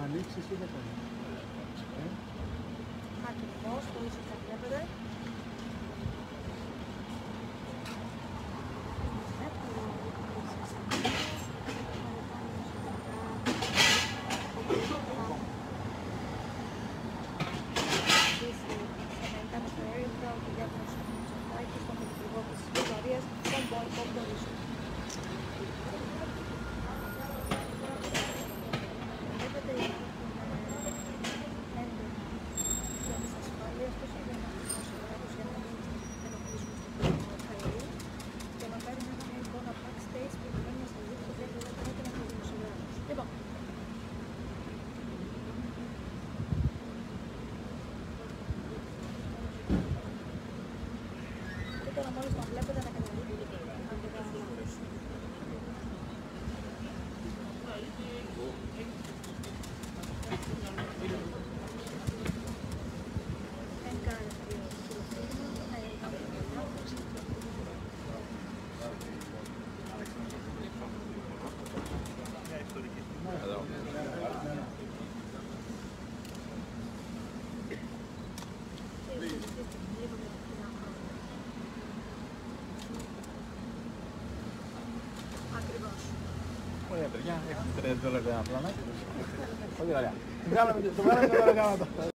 ανοίξεις ή δεν κάνει. Ακριβώς, το ίσως θα βλέπετε. Τώρα μόλις τον βλέπετε να καταλήγετε αν δεν κάνετε χωρίς. Δεν κάνετε ακριβώς. Ωραία παιδιά, έχουμε $3 ένα πλανάκι. Πολύ ωραία. Το βγάλαμε τώρα γάματα.